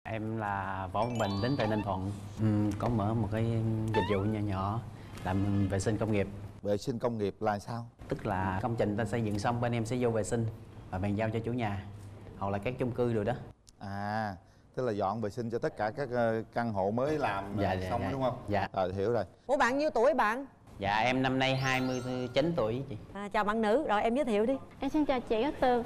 Em là Võ Văn Bình, đến từ Ninh Thuận. Có mở một cái dịch vụ nhỏ nhỏ làm vệ sinh công nghiệp. Vệ sinh công nghiệp là sao? Tức là công trình ta xây dựng xong bên em sẽ vô vệ sinh và bàn giao cho chủ nhà hoặc là các chung cư rồi đó. À, tức là dọn vệ sinh cho tất cả các căn hộ mới làm xong đúng không? Dạ. Rồi, hiểu rồi. Ủa bạn nhiêu tuổi bạn? Dạ em năm nay 29 tuổi chị. Chào bạn nữ, rồi em giới thiệu đi. Em xin chào chị Cát Tường.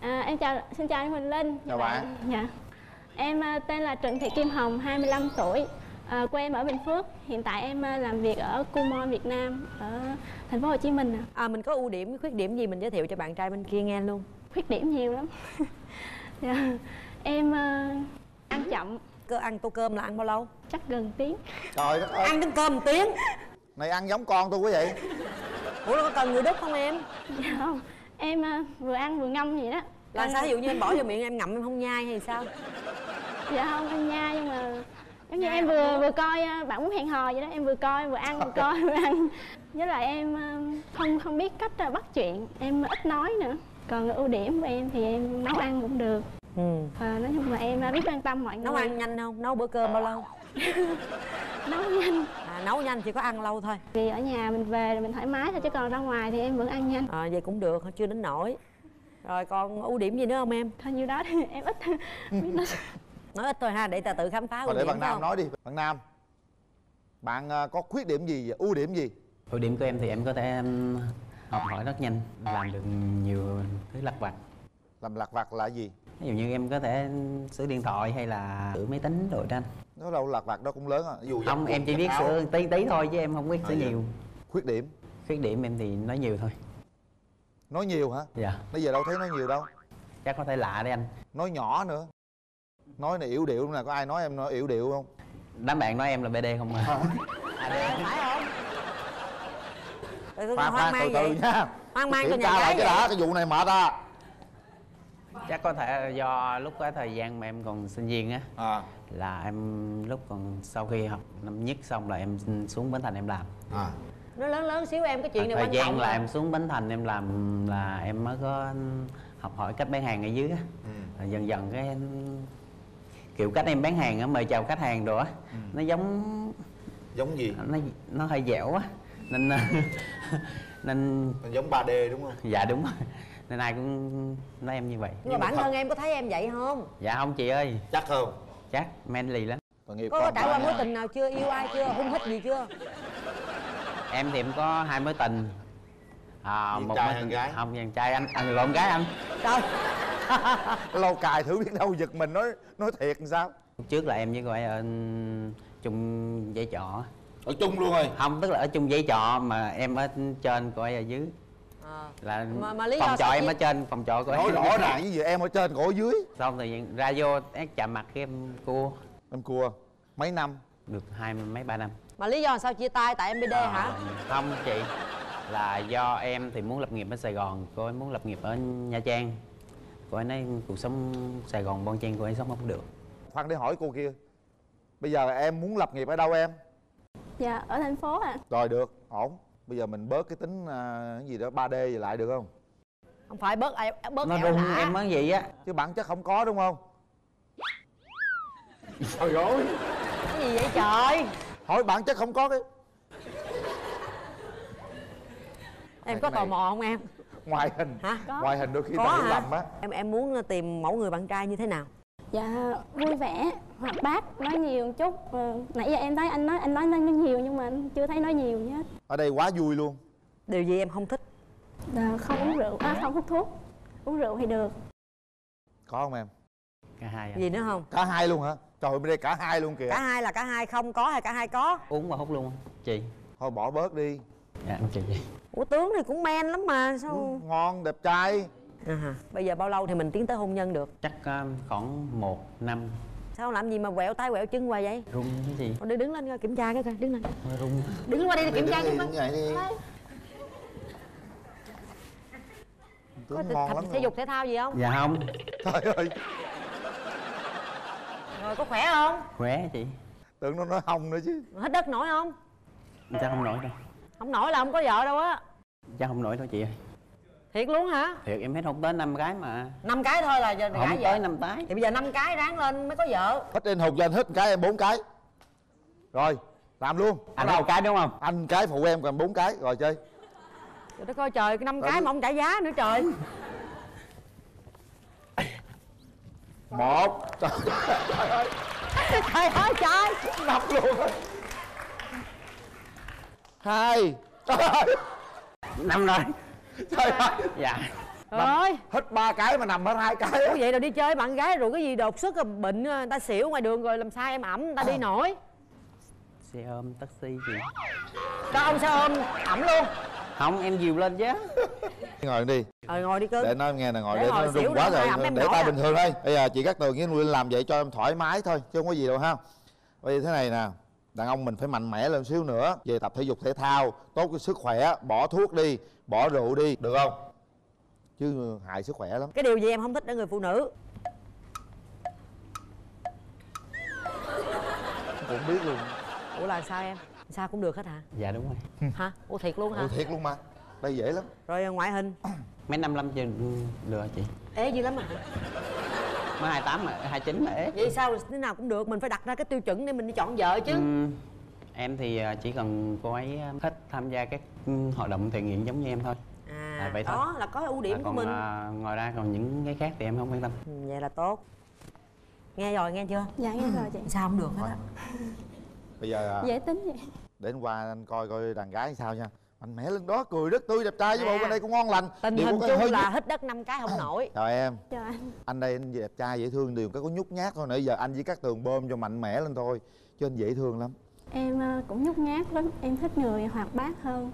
Xin chào anh Huỳnh Linh. Chào bạn. Dạ. Em tên là Trịnh Thị Kim Hồng, 25 tuổi. Quê em ở Bình Phước. Hiện tại em làm việc ở Kumon Việt Nam ở thành phố Hồ Chí Minh. Mình có ưu điểm, khuyết điểm gì mình giới thiệu cho bạn trai bên kia nghe luôn. Khuyết điểm nhiều lắm. Dạ. Em ăn chậm. Ăn tô cơm là ăn bao lâu? Chắc gần tiếng. Trời đất ơi. Ăn đến cơm 1 tiếng. Này ăn giống con tôi quá vậy. Ủa nó có cần người đút không em? Dạ không. Em vừa ăn vừa ngâm vậy đó. Là sao, ví dụ như em bỏ vô miệng em ngậm em không nhai hay sao? Dạ không, em nhai nhưng mà giống như em vừa coi Bạn Muốn Hẹn Hò vậy đó, em vừa coi vừa ăn, vừa coi vừa ăn. Với lại em không biết cách bắt chuyện, em ít nói nữa. Còn ưu điểm của em thì em nấu ăn cũng được. Nói chung là em biết quan tâm mọi người. Nấu ăn nhanh không? Nấu bữa cơm bao lâu? Nấu nhanh. Nấu nhanh chỉ có ăn lâu thôi. Vì ở nhà mình về là mình thoải mái thôi, chứ còn ra ngoài thì em vẫn ăn nhanh. Vậy cũng được, chưa đến nổi. Rồi còn ưu điểm gì nữa không em? Thôi nhiêu đó thì em ít biết nói. Nói ít thôi ha, để ta tự khám phá. Để bạn Nam nói đi. Bạn Nam, bạn có khuyết điểm gì và ưu điểm gì? Ưu điểm của em thì em có thể học hỏi rất nhanh, làm được nhiều thứ lặt vặt. Làm lặt vặt là gì? Ví dụ như em có thể sửa điện thoại hay là sửa máy tính rồi đó anh. Nó đâu lặt vặt đó cũng lớn à. Dù không, em chỉ biết sửa tí tí thôi chứ em không biết sửa nhiều. Khuyết điểm? Khuyết điểm em thì nói nhiều thôi. Nói nhiều hả? Dạ. Bây giờ đâu thấy nói nhiều đâu. Chắc có thể lạ đấy anh. Nói nhỏ nữa. Nói này yểu điệu nè, có ai nói em nói yểu điệu không? Đám bạn nói em là BD không à? Phải không? Khoan từ từ nha. Hoang mang cho kiểm nhà tra lại gái cái đã, cái vụ này mệt à. Chắc có thể do lúc cái thời gian mà em còn sinh viên á, là em lúc còn sau khi học năm nhất xong là em xuống Bến Thành em làm. Nó lớn xíu em, cái chuyện này thời quan gian trọng là em xuống Bến Thành em làm là em mới có học hỏi cách bán hàng ở dưới á. Dần dần cái kiểu cách em bán hàng á, mời chào khách hàng rồi á, nó giống gì? Nó hơi dẻo á nên nên giống 3D đúng không? Dạ đúng rồi, nên ai cũng nói em như vậy. Nhưng mà bản thân em có thấy em vậy không? Dạ không chị ơi. Chắc không? Chắc manly lắm. Có trải qua mối tình nào chưa, yêu ai chưa, hung hít gì chưa? Em thì em có 2 mối tình. Một trai hay gái? Không, dàn trai anh lộn gái anh. Trời. Lâu cài thử biết đâu giật mình nói thiệt làm sao? Lúc trước là em với cô ấy ở chung dãy trọ. Ở chung luôn rồi? Không, tức là ở chung dãy trọ mà em ở trên, cô ấy ở dưới. Là mà lý phòng do trọ em ở trên, phòng trọ cô ấy. Nói rõ ràng cái gì, em ở trên, cổ ở dưới. Xong thì ra vô chạm mặt cái em cua. Em cua mấy năm? Được mấy ba năm. Mà lý do sao chia tay, tại em BD hả? Không chị, là do em thì muốn lập nghiệp ở Sài Gòn, cô ấy muốn lập nghiệp ở Nha Trang. Cô ấy nói cuộc sống Sài Gòn bon chen cô ấy sống không được. Khoan để hỏi cô kia, bây giờ em muốn lập nghiệp ở đâu em? Dạ ở thành phố ạ. Rồi được, ổn. Bây giờ mình bớt cái tính cái gì đó 3D gì lại được không? Không phải bớt nó rung em nói gì á, chứ bản chất không có đúng không? Trời ơi, cái gì vậy trời? hỏi bản chất không có cái. Em có tò mò không em? Ngoại hình hả? Ngoại hình đôi khi có ta hiểu hả? lầm á. Em muốn tìm mẫu người bạn trai như thế nào? Dạ vui vẻ, hoạt bát, nói nhiều một chút. Nãy giờ em thấy anh nói nhiều nhưng mà anh chưa thấy nói nhiều gì hết. Ở đây quá vui luôn. Điều gì em không thích? Không uống rượu, không hút thuốc. Uống rượu thì được. Có không em? Cả hai. Gì nữa không? Cả hai luôn hả? Trời ơi, bên đây cả hai luôn kìa. Cả hai là cả hai không có hay cả hai có? Uống và hút luôn chị. Thôi bỏ bớt đi. Dạ chị. Ủa tướng thì cũng men lắm mà sao? Ngon, đẹp trai. Bây giờ bao lâu thì mình tiến tới hôn nhân được? Chắc khoảng 1 năm. Sao làm gì mà quẹo tay quẹo chân hoài vậy? Rung cái gì? Thôi đứng lên coi, kiểm tra cái coi, đứng lên. Rung. Đứng qua đây để kiểm tra cái coi. Có tập thể dục thể thao gì không? Dạ không. Trời ơi. Rồi có khỏe không? Khỏe chị. Tưởng nó nói không nữa chứ. Hết đất nổi không? Chắc không nổi đâu. Không nổi là không có vợ đâu á. Chắc không nổi đâu chị ơi. Thiệt luôn hả? Thiệt em hết không tới 5 cái mà. 5 cái thôi là giờ Không gả tới vợ. 5 cái. Thì bây giờ 5 cái ráng lên mới có vợ. Hết anh hụt cho anh hết một cái em 4 cái. Rồi làm luôn. Anh một cái đúng không? Anh cái phụ em còn 4 cái rồi chơi. Trời đất ơi trời, 5 Rồi cái đi. mà ông trả giá nữa trời. 1. Trời ơi. Trời ơi trời. Đập luôn. 2. Trời ơi. 5 rồi. Trời ơi. Dạ. Trời ơi. Hết 3 cái mà nằm hết 2 cái. Ủa vậy rồi đi chơi bạn gái rồi cái gì đột xuất bệnh người ta xỉu ngoài đường rồi làm sao em ẩm người ta đi nổi. Xe ôm taxi gì? Cho ông xe ôm ẩm luôn. Không, em dìu lên chứ. Ngồi đi. Ngồi đi cưng. Để nói em nghe nè, ngồi Để để ngồi nó xỉu rung quá rồi, rồi. ẩm em Để nổi tay à. bình thường thôi. Bây giờ chị Cát Tường với Nguyên làm vậy cho em thoải mái thôi chứ không có gì đâu ha. Bây giờ thế này nè, đàn ông mình phải mạnh mẽ lên xíu nữa, về tập thể dục thể thao, tốt cho sức khỏe, bỏ thuốc đi, bỏ rượu đi, được không? Chứ hại sức khỏe lắm. Cái điều gì em không thích ở người phụ nữ? Cũng biết luôn. Ủa là sao em? Sao cũng được hết hả? Dạ đúng rồi. Hả? Ủa thiệt luôn hả? Ừ, thiệt luôn mà. Đây dễ lắm. Rồi ngoại hình? Mấy 55 chưa được chị. Ế dữ lắm à? Mới 28 mà 29 mà ế. Vậy sao thế nào cũng được, mình phải đặt ra cái tiêu chuẩn để mình đi chọn vợ chứ. Em thì chỉ cần cô ấy thích tham gia các hoạt động thiện nguyện giống như em thôi. À vậy thôi. đó là có ưu điểm của Còn mình. ngoài ra còn những cái khác thì em không quan tâm. Vậy là tốt. Nghe rồi, nghe chưa? Dạ nghe rồi chị. Sao không được hết á. Bây giờ Dễ tính vậy. để anh qua anh coi coi đàn gái sao nha. Mạnh mẽ lên đó, cười rất tươi đẹp trai với À. bộ bên đây cũng ngon lành. Tình Điều hình có cái hơi chung là nhút. hít đất 5 cái không nổi. Chào em. Chào anh. Anh đây anh đẹp trai dễ thương, điều có nhút nhát thôi. Nãy giờ anh với Cát Tường bơm cho mạnh mẽ lên thôi chứ anh dễ thương lắm. Em cũng nhút nhát lắm. Em thích người hoạt bát hơn,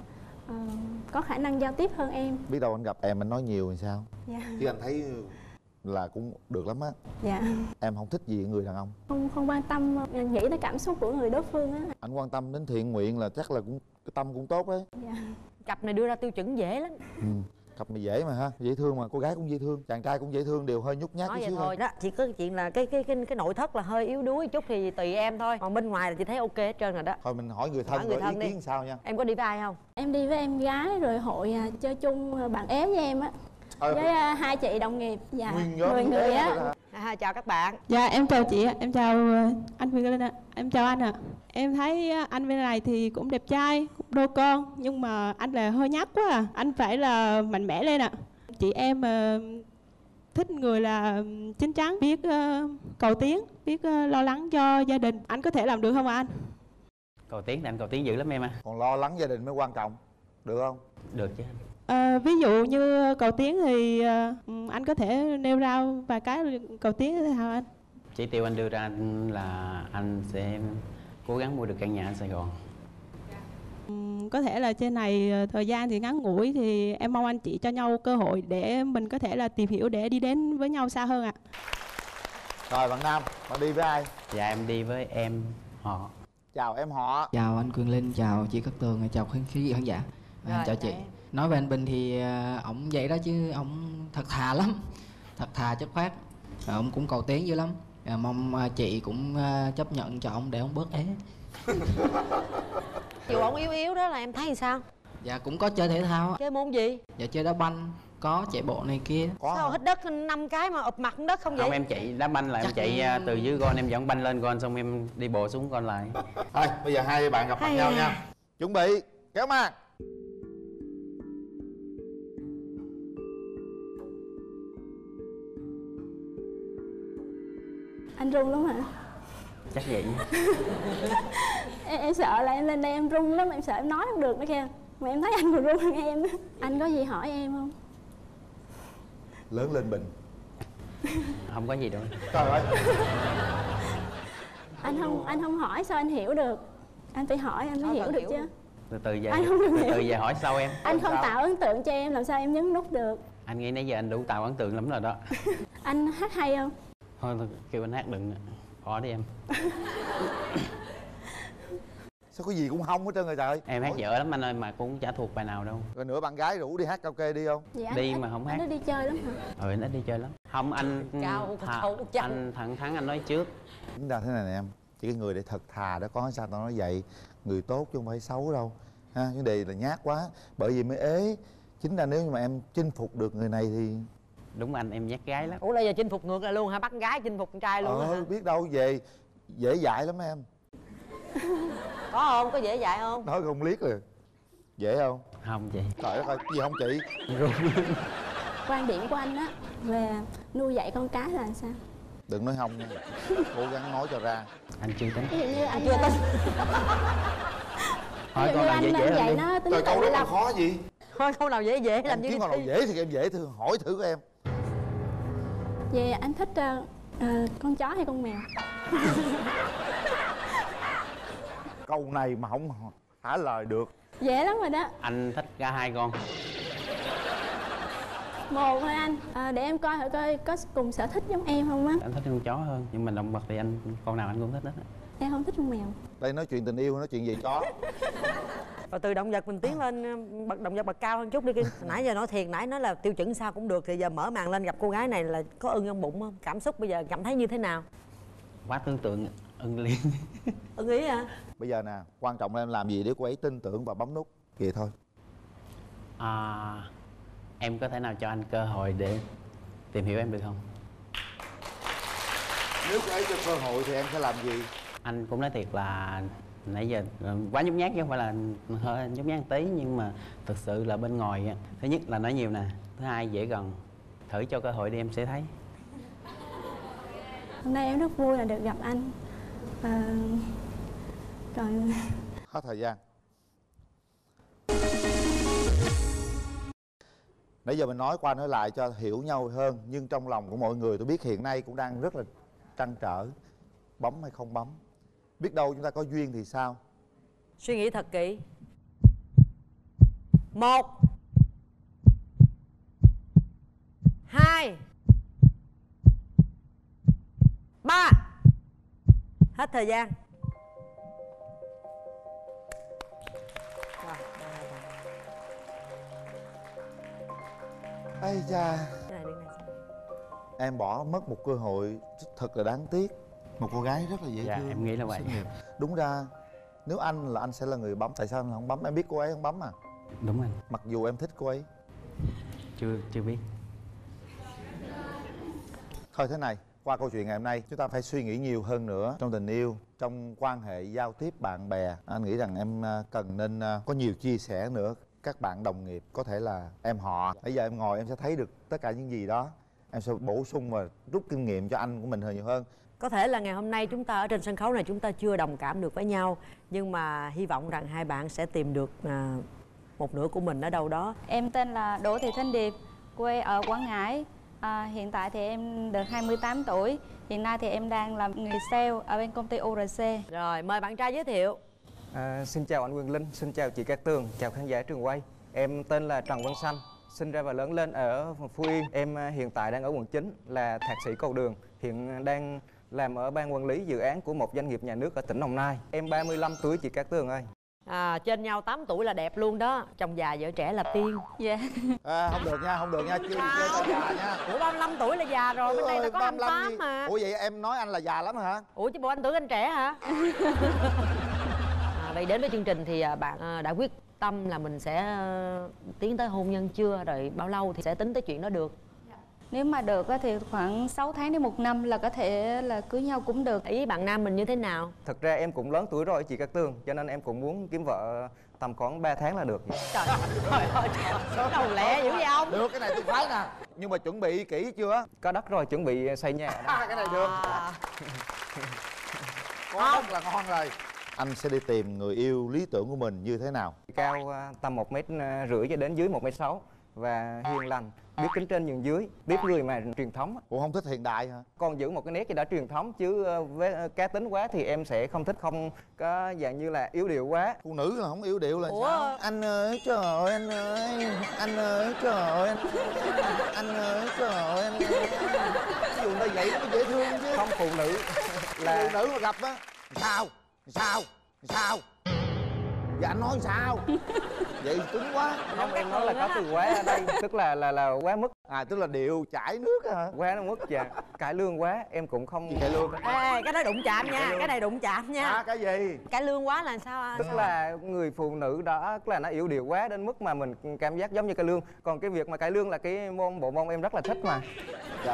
có khả năng giao tiếp hơn em. Biết đâu anh gặp em anh nói nhiều thì sao? Dạ. Chứ anh thấy là cũng được lắm á. Dạ. Em không thích gì người đàn ông. Không quan tâm nghĩ tới cảm xúc của người đối phương á. Anh quan tâm đến thiện nguyện là chắc là cũng cái tâm cũng tốt đấy. Dạ. Cặp này đưa ra tiêu chuẩn dễ lắm. Cặp này dễ mà ha, dễ thương mà, cô gái cũng dễ thương, chàng trai cũng dễ thương, đều hơi nhút nhát Nói chút vậy xíu thôi đó, chỉ có chuyện là cái nội thất là hơi yếu đuối chút thì tùy em thôi. Còn bên ngoài là chị thấy ok hết trơn rồi đó. Thôi mình hỏi người thân Hỏi người rồi thân ý đi. kiến sao nha. Em có đi với ai không? Em đi với em gái rồi hội chơi chung bạn ém với em á. Với hai chị đồng nghiệp. Dạ. Nguyên nhóm 10 người á. Chào các bạn. Dạ em chào chị ạ, em chào anh Quyền Linh ạ, em chào anh ạ. Em thấy anh bên này thì cũng đẹp trai, cũng đôi con, nhưng mà anh là hơi nhát quá à, anh phải là mạnh mẽ lên ạ. Chị em thích người là chín chắn, biết cầu tiến, biết lo lắng cho gia đình. Anh có thể làm được không ạ anh? Cầu tiến thì anh cầu tiến dữ lắm em à. Còn lo lắng gia đình mới quan trọng, được không? Được chứ anh. Ví dụ như cầu tiến thì anh có thể nêu ra vài cái cầu tiến thế nào anh? Chỉ tiêu anh đưa ra là anh sẽ cố gắng mua được căn nhà ở Sài Gòn. Có thể là trên này thời gian thì ngắn ngủi thì em mong anh chị cho nhau cơ hội để mình có thể là tìm hiểu để đi đến với nhau xa hơn ạ. Rồi bạn Nam, bạn đi với ai? Dạ em đi với em họ. Chào em họ. Chào anh Quyền Linh, chào chị Cát Tường, chào quý vị khán giả. Rồi, Chào chị. em. Nói về anh Bình thì ổng vậy đó chứ ổng thật thà lắm, thật thà chất phác. Ổng cũng cầu tiến dữ lắm. Mong chị cũng chấp nhận cho ổng để ổng bớt ế. Dù ổng yếu yếu đó là em thấy sao? Dạ cũng có chơi thể thao. Chơi môn gì? Dạ chơi đá banh, có chạy bộ này kia. Có Sao không? hít đất 5 cái mà ụp mặt xuống đất không vậy? Không, em chạy đá banh là em Chắc- chạy từ dưới gôn em dẫn banh lên gôn xong em đi bộ xuống gôn lại. Thôi bây giờ hai bạn gặp mặt nhau nha. Chuẩn bị, kéo màn. Anh run lắm hả? Chắc vậy. Em sợ là em lên đây em run lắm, em sợ em nói không được nữa kìa. Mà em thấy anh còn run hơn em nữa. Anh có gì hỏi em không? Lớn lên Bình. Không có gì đâu. Trời ơi. Anh không hỏi sao anh hiểu được? Anh phải hỏi anh mới hiểu được chứ. Từ từ về, Anh không được từ hiểu. từ về hỏi sau em. Anh không sao? tạo ấn tượng cho em làm sao em nhấn nút được? Anh nghĩ nãy giờ anh đủ tạo ấn tượng lắm rồi đó. Anh hát hay không? Thôi kêu anh hát đừng. Bỏ đi em. Sao có gì cũng hông hết trơn rồi trời. Em hát dở lắm anh ơi, mà cũng chả thuộc bài nào đâu. Rồi nữa bạn gái rủ đi hát karaoke đi không? Vậy anh, Đi mà không hát. Anh nó đi chơi lắm hả? Anh ít đi chơi lắm. Không anh anh thẳng thắn anh nói trước. Tính ra thế này nè em, chỉ cái người để thật thà đó, có sao tao nói vậy. Người tốt chứ không phải xấu đâu ha. Vấn đề là nhát quá, bởi vì mới ế. Chính ra nếu như mà em chinh phục được người này thì Đúng anh, em nhát gái lắm. Ủa là giờ chinh phục ngược lại luôn hả? Bắt con gái chinh phục con trai luôn hả? biết đâu về dễ dạy lắm em. Có không? Có dễ dạy không? Nói không liếc rồi. Dễ không? Không chị. Trời đất ơi, gì không chị? Quan điểm của anh á về nuôi dạy con cái là sao? Đừng nói không nha. Cố gắng nói cho ra. Anh chưa tính. Ví dụ như anh Chưa tính. Hỏi ví dụ con như nào dễ anh dễ dạy hơn đi. nó tính Trời, tự câu đó lập. còn khó gì? Thôi câu nào dễ dễ làm Em như kiếm câu nào dễ thì em dễ thử hỏi thử của em. Vậy anh thích con chó hay con mèo? Câu này mà không trả lời được. Dễ lắm rồi đó. Anh thích cả hai con. Một thôi anh. Để em coi thử coi có cùng sở thích giống em không á. Anh thích con chó hơn, nhưng mà động vật thì anh con nào anh cũng thích hết á. Em không thích con mèo. Đây nói chuyện tình yêu, nói chuyện về chó. Và từ động vật mình tiến lên bậc động vật bậc cao hơn chút đi Kim. Nãy giờ nói thiệt, nãy nói là tiêu chuẩn sao cũng được, thì giờ mở màn lên gặp cô gái này là có ưng trong bụng không? Cảm xúc bây giờ cảm thấy như thế nào? Quá tưởng tượng, ưng liền. Ưng ý hả? Bây giờ nè, quan trọng là em làm gì để cô ấy tin tưởng và bấm nút. Vậy thôi. Em có thể nào cho anh cơ hội để tìm hiểu em được không? Nếu cô ấy cho cơ hội thì em sẽ làm gì? Anh cũng nói thiệt là nãy giờ quá nhút nhát chứ không phải là hơi nhút nhát một tí, nhưng mà thực sự là bên ngoài thứ nhất là nói nhiều nè, thứ hai dễ gần. Thử cho cơ hội đi em sẽ thấy. Hôm nay em rất vui là được gặp anh. Rồi Hết thời gian. Nãy giờ mình nói qua nói lại cho hiểu nhau hơn, nhưng trong lòng của mọi người tôi biết hiện nay cũng đang rất là trăn trở. Bấm hay không bấm? Biết đâu chúng ta có duyên thì sao? Suy nghĩ thật kỹ. 1 2 3. Hết thời gian. Rồi, Ây da, cái này đứng đây xem. em bỏ mất một cơ hội thật là đáng tiếc. Một cô gái rất là dễ Dạ, thương. em nghĩ là vậy. xinh đẹp. Đúng ra nếu anh là anh sẽ là người bấm. Tại sao anh không bấm? Em biết cô ấy không bấm à? Đúng anh. Mặc dù em thích cô ấy. Chưa biết. Thôi thế này, qua câu chuyện ngày hôm nay chúng ta phải suy nghĩ nhiều hơn nữa trong tình yêu, trong quan hệ giao tiếp bạn bè. Anh nghĩ rằng em cần nên có nhiều chia sẻ nữa. Các bạn đồng nghiệp, có thể là em họ. Bây giờ em ngồi em sẽ thấy được tất cả những gì đó. Em sẽ bổ sung và rút kinh nghiệm cho anh của mình nhiều hơn. Có thể là ngày hôm nay chúng ta ở trên sân khấu này chúng ta chưa đồng cảm được với nhau, nhưng mà hy vọng rằng hai bạn sẽ tìm được một nửa của mình ở đâu đó. Em tên là Đỗ Thị Thanh Điệp, quê ở Quảng Ngãi. Hiện tại thì em được 28 tuổi. Hiện nay thì em đang làm nghề sale ở bên công ty URC. Rồi, mời bạn trai giới thiệu. Xin chào anh Quyền Linh, xin chào chị Cát Tường, chào khán giả trường quay. Em tên là Trần Văn Xanh, sinh ra và lớn lên ở Phú Yên. Em hiện tại đang ở quận 9, là thạc sĩ cầu đường. Hiện đang làm ở ban quản lý dự án của một doanh nghiệp nhà nước ở tỉnh Đồng Nai. Em 35 tuổi chị Cát Tường ơi. Trên nhau 8 tuổi là đẹp luôn đó. Chồng già vợ trẻ là tiên. Dạ. Không được nha, chưa ta già nha. Ủa 35 tuổi là già rồi, bên đây ta có 28 mà. Ủa vậy em nói anh là già lắm hả? Ủa chứ bộ anh tưởng anh trẻ hả? Vậy đến với chương trình thì bạn đã quyết tâm là mình sẽ tiến tới hôn nhân chưa? Rồi bao lâu thì sẽ tính tới chuyện đó được? Nếu mà được thì khoảng 6 tháng đến 1 năm là có thể là cưới nhau cũng được. Ý bạn nam mình như thế nào? Thực ra em cũng lớn tuổi rồi chị Cát Tường, cho nên em cũng muốn kiếm vợ tầm khoảng 3 tháng là được. Trời ơi, số đầu lẹ dữ vậy ông? Được, cái này tôi khoái nè. Nhưng mà chuẩn bị kỹ chưa? Có đất rồi, chuẩn bị xây nhà ở đó. Cái này được. Có đất là ngon rồi. Anh sẽ đi tìm người yêu lý tưởng của mình như thế nào? Cao tầm 1m50 cho đến dưới 1m6 và hiền lành, biết kính trên nhường dưới, tiếp người mà truyền thống. Ủa không thích hiện đại hả? Còn giữ một cái nét gì đó truyền thống, chứ với cá tính quá thì em sẽ không thích, không có dạng như là yếu điệu quá. Phụ nữ là không yếu điệu là Ủa? sao? Anh ơi trời ơi anh ơi, anh ơi trời ơi anh ơi trời ơi anh ơi. Ví dụ người ta vậy nó mới dễ thương chứ. Không, phụ nữ Phụ nữ mà gặp á sao Dạ anh nói sao? Vậy cứng quá. Không, em nói là có từ quá ở đây, tức là quá mức. À tức là điệu chảy nước á hả? Quá nó mức, dạ. Cải lương quá em cũng không cải lương. Ê, cái đó đụng chạm nha, cái này đụng chạm nha. À cái gì? Cải lương quá là sao? Tức là người phụ nữ đó tức là nó yếu điệu quá đến mức mà mình cảm giác giống như cải lương. Còn cái việc mà cải lương là cái bộ môn em rất là thích mà. Dạ.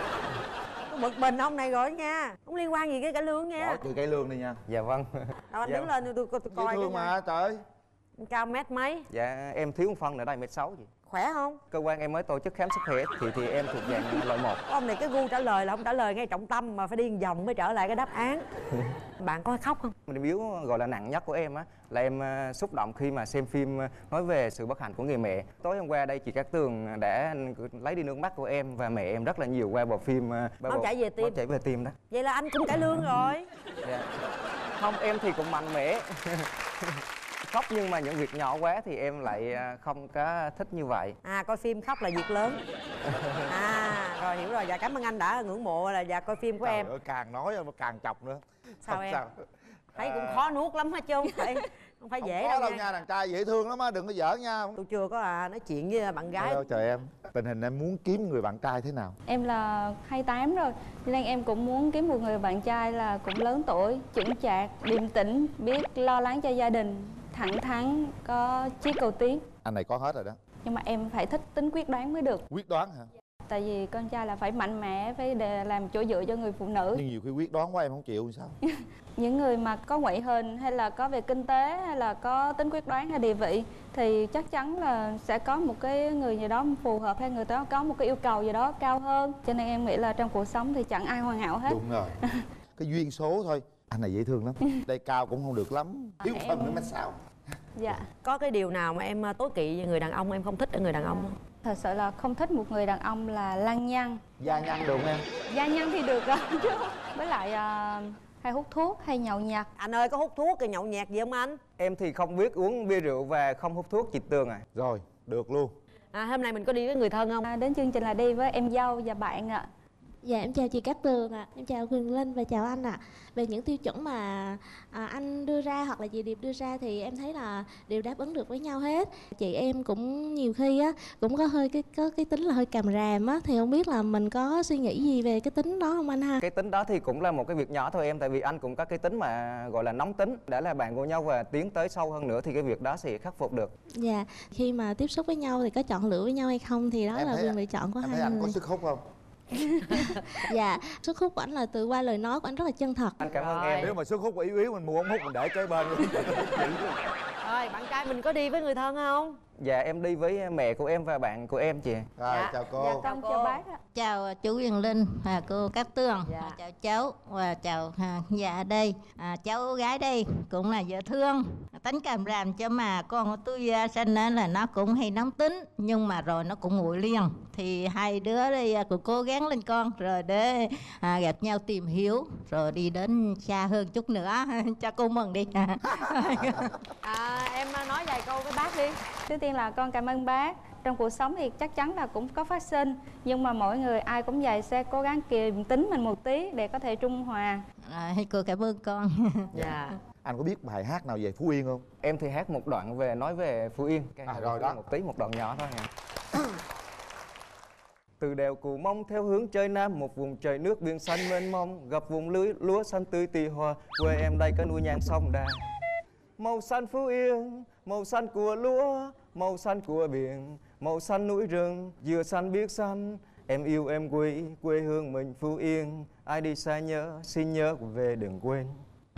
Bực mình ông này rồi nha, không liên quan gì cái cải lương nha. Bỏ trừ cải lương đi nha. Dạ vâng. Đâu anh Dạ. đứng lên tôi Dễ coi thương cái mà trời. cao mét mấy, Dạ em thiếu một phân nữa đây 1m6 chị. khỏe không? Cơ quan em mới tổ chức khám sức khỏe thì em thuộc dạng loại 1. Ông này cái gu trả lời là không trả lời ngay trọng tâm mà phải đi một vòng mới trở lại cái đáp án. Bạn có khóc không? Điểm yếu gọi là nặng nhất của em á là em xúc động khi mà xem phim nói về sự bất hạnh của người mẹ. Tối hôm qua đây chị Cát Tường đã lấy đi nước mắt của em và mẹ em rất là nhiều qua bộ phim Máu chảy về tim. Máu chảy về tim đó. Vậy là anh cũng cải lương rồi. Dạ. Không, em thì cũng mạnh mẽ. Khóc nhưng mà những việc nhỏ quá thì em lại không có thích như vậy. À, coi phim khóc là việc lớn. À, rồi hiểu rồi. Dạ cảm ơn anh đã ngưỡng mộ là dạ coi phim của Trời em. ơi, càng nói càng chọc nữa. Sao Không em? sao. Thấy cũng khó nuốt lắm hết chứ không phải Không dễ có đâu nha. nha. Đàn trai dễ thương lắm á, đừng có giỡn nha. Tôi chưa có nói chuyện với bạn gái. Hello, trời em. Tình hình em muốn kiếm người bạn trai thế nào? Em là 28 rồi, cho nên em cũng muốn kiếm một người bạn trai là cũng lớn tuổi, chững chạc, điềm tĩnh, biết lo lắng cho gia đình, thẳng thắn, có chí cầu tiến. Anh này có hết rồi đó. Nhưng mà em phải thích tính quyết đoán mới được. Quyết đoán hả? Tại vì con trai là phải mạnh mẽ, phải để làm chỗ dựa cho người phụ nữ. Nhưng nhiều khi quyết đoán quá em không chịu thì sao? Những người mà có ngoại hình hay là có về kinh tế hay là có tính quyết đoán hay địa vị thì chắc chắn là sẽ có một cái người gì đó phù hợp, hay người đó có một cái yêu cầu gì đó cao hơn. Cho nên em nghĩ là trong cuộc sống thì chẳng ai hoàn hảo hết. Đúng rồi. Cái duyên số thôi. Anh này dễ thương lắm. Đây cao cũng không được lắm. Thiếu phần nữa 1m6. Dạ. Có cái điều nào mà em tối kỵ về người đàn ông em không thích ở người đàn ông không? Thật sự là không thích một người đàn ông là lăng nhăng. Da nhăn được không em? Da nhăn thì được rồi chứ. Với lại hay hút thuốc hay nhậu nhặt. Anh ơi, có hút thuốc cái nhậu nhẹt gì không anh? Em thì không biết uống bia rượu và không hút thuốc, chị Tường à. Rồi, được luôn. À, hôm nay mình có đi với người thân không? Đến chương trình là đi với em dâu và bạn ạ. Dạ em chào chị Cát Tường ạ, em chào Quyền Linh và chào anh ạ. Về những tiêu chuẩn mà anh đưa ra hoặc là chị Điệp đưa ra thì em thấy là đều đáp ứng được với nhau hết. Chị em cũng nhiều khi á cũng có hơi cái tính là hơi càm ràm á, thì không biết là mình có suy nghĩ gì về cái tính đó không anh ha? Cái tính đó thì cũng là một cái việc nhỏ thôi em, tại vì anh cũng có cái tính mà gọi là nóng tính. Đã là bạn của nhau và tiến tới sâu hơn nữa thì cái việc đó sẽ khắc phục được. Dạ, khi mà tiếp xúc với nhau thì có chọn lựa với nhau hay không thì đó Em là thấy quyền lựa chọn của em hai thấy anh người. có sức hút không? Dạ, sức hút của anh là từ qua lời nói của anh rất là chân thật. Anh cảm ơn Rồi. em. Nếu mà sức hút yếu yếu mình mua ống hút mình để kế bên luôn. Rồi, bạn trai mình có đi với người thân không? Dạ em đi với mẹ của em và bạn của em chị. Rồi, Dạ. chào cô. Dạ con chào bác ạ. Chào chú Quyền Linh và cô Cát Tường. Dạ. Chào cháu và chào dạ đây. Cháu gái đây cũng là vợ thương. Tính càm ràm cho mà con của tôi sinh nên là nó cũng hay nóng tính, nhưng mà rồi nó cũng nguội liền. Thì hai đứa đây cũng cố gắng lên con rồi để gặp nhau tìm hiểu rồi đi đến xa hơn chút nữa. Cho cô mừng đi. Em nói vài câu với bác đi. Trước tiên là con cảm ơn bác. Trong cuộc sống thì chắc chắn là cũng có phát sinh, nhưng mà mỗi người ai cũng vậy sẽ cố gắng kiềm tính mình một tí để có thể trung hòa. Cô cảm ơn con. Dạ. Anh có biết bài hát nào về Phú Yên không? Em thì hát một đoạn về nói về Phú Yên. Rồi đó. Một đoạn nhỏ thôi hả? Từ đèo Cù Mông theo hướng trời Nam, một vùng trời nước biển xanh mênh mông, gặp vùng lưới lúa xanh tươi tì hoa, quê em đây có núi nhang sông Đà. Màu xanh Phú Yên, màu xanh của lúa, màu xanh của biển, màu xanh núi rừng, dừa xanh biếc xanh. Em yêu em quý, quê hương mình Phú Yên, ai đi xa nhớ, xin nhớ về đừng quên.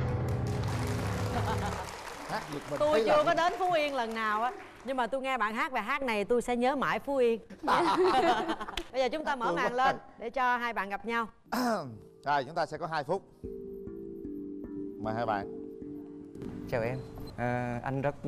Hát giật mình Tôi thấy chưa là- có đến Phú Yên lần nào á, nhưng mà tôi nghe bạn hát bài hát này tôi sẽ nhớ mãi Phú Yên. Bây giờ chúng ta mở màn lên để cho hai bạn gặp nhau. Rồi, chúng ta sẽ có 2 phút. Mời hai bạn. Chào em. Anh rất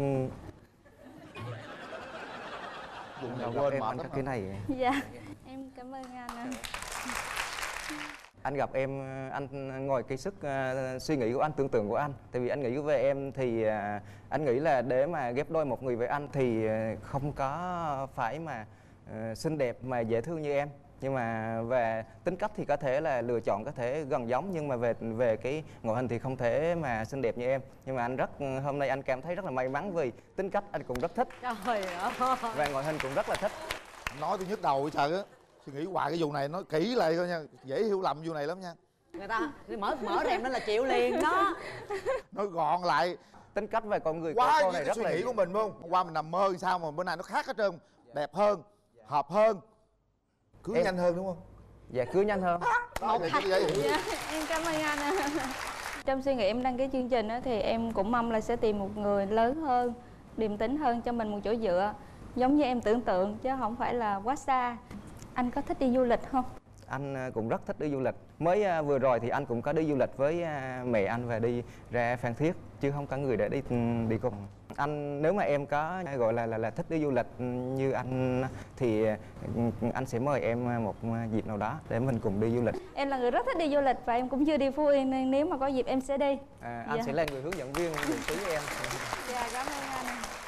Dùng đầu này gặp quên em mệt anh lắm có cái này. Dạ. Em cảm ơn anh ạ. Anh gặp em, anh ngồi cái sức suy nghĩ của anh, tưởng tượng của anh. Tại vì anh nghĩ về em thì anh nghĩ là để mà ghép đôi một người với anh thì không có phải mà xinh đẹp mà dễ thương như em. Nhưng mà về tính cách thì có thể là lựa chọn có thể gần giống, nhưng mà về cái ngoại hình thì không thể mà xinh đẹp như em. Nhưng mà anh hôm nay anh cảm thấy rất là may mắn vì tính cách anh cũng rất thích. Trời ơi. Và ngoại hình cũng rất là thích. Nói tôi nhức đầu trời á. Suy nghĩ hoài cái vụ này nói kỹ lại thôi nha, dễ hiểu lầm vụ này lắm nha. Người ta mở rèm đó là chịu liền đó. Nói gọn lại. Tính cách về con người quá của cô với này cái rất suy là nghĩ của mình không? Hôm qua mình nằm mơ sao mà bữa nay nó khác hết trơn. Đẹp hơn, hợp hơn, cưới nhanh hơn đúng không? Dạ cưới nhanh hơn. Dạ, em cảm ơn anh. Trong suy nghĩ em đăng ký chương trình thì em cũng mong là sẽ tìm một người lớn hơn, điềm tĩnh hơn, cho mình một chỗ dựa, giống như em tưởng tượng chứ không phải là quá xa. Anh có thích đi du lịch không? Anh cũng rất thích đi du lịch. Mới vừa rồi thì anh cũng có đi du lịch với mẹ anh và đi ra Phan Thiết, chứ không có người để đi cùng. Anh nếu mà em có gọi là thích đi du lịch như anh thì anh sẽ mời em một dịp nào đó để mình cùng đi du lịch. Em là người rất thích đi du lịch và em cũng chưa đi Phú Yên, nên nếu mà có dịp em sẽ đi. Anh Dạ. sẽ là người hướng dẫn viên miễn phí em. Dạ, cảm ơn anh.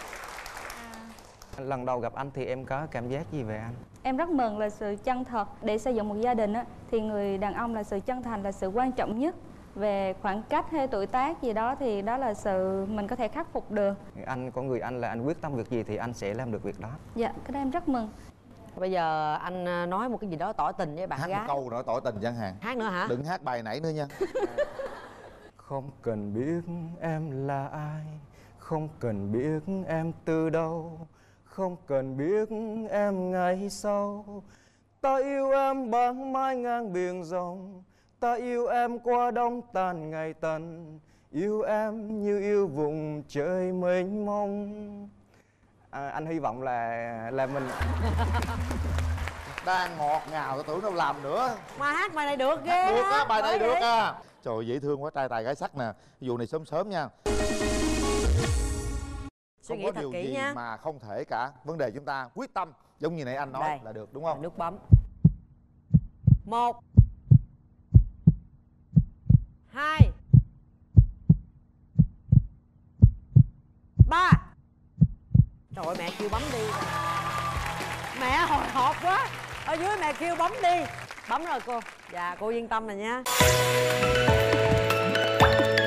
Lần đầu gặp anh thì em có cảm giác gì về anh? Em rất mừng là sự chân thật. Để xây dựng một gia đình thì người đàn ông là sự chân thành là sự quan trọng nhất. Về khoảng cách hay tuổi tác gì đó thì đó là sự mình có thể khắc phục được. Con người anh là anh quyết tâm việc gì thì anh sẽ làm được việc đó. Dạ, cái đó em rất mừng. Bây giờ anh nói một cái gì đó tỏ tình với bạn Hát gái. một câu nữa tỏ tình chẳng hạn. Hát nữa hả? Đừng hát bài nãy nữa nha. Không cần biết em là ai, không cần biết em từ đâu, không cần biết em ngày sau. Ta yêu em bằng mái ngang biển rộng, ta yêu em qua đông tàn ngày tận, yêu em như yêu vùng trời mênh mông. Anh hy vọng là mình đang ngọt ngào, tôi tưởng đâu làm nữa. Mà hát bài này được ghê. Được á, bài này được á. Trời ơi, dễ thương quá, trai tài gái sắc nè. Vụ này sớm sớm nha. Suy nghĩ không có thật điều kỹ gì nha. mà không thể cả. Vấn đề chúng ta quyết tâm, giống như nãy anh nói Đây, là được đúng không? nước bấm. 1 2 3. Trời ơi, mẹ kêu bấm đi. Mẹ hồi hộp quá. Ở dưới mẹ kêu bấm đi. Bấm rồi cô. Dạ cô yên tâm rồi nha.